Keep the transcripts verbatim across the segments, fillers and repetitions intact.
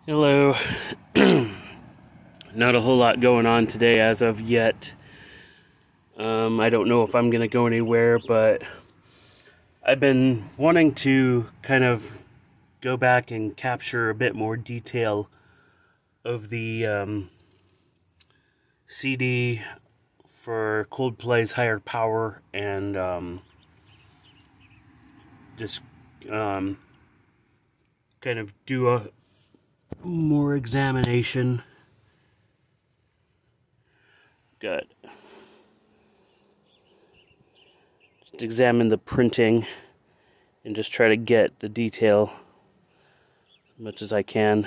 Hello. Not a whole lot going on today as of yet. Um, I don't know if I'm going to go anywhere, but I've been wanting to kind of go back and capture a bit more detail of the um, C D for Coldplay's Higher Power and um, just um, kind of do a more examination. Good. Just examine the printing and just try to get the detail as much as I can.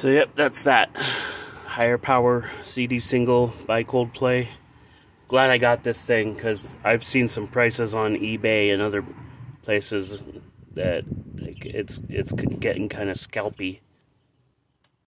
So yep, that's that. Higher Power C D single by Coldplay. Glad I got this thing, because I've seen some prices on eBay and other places that like, it's it's getting kind of scalpy.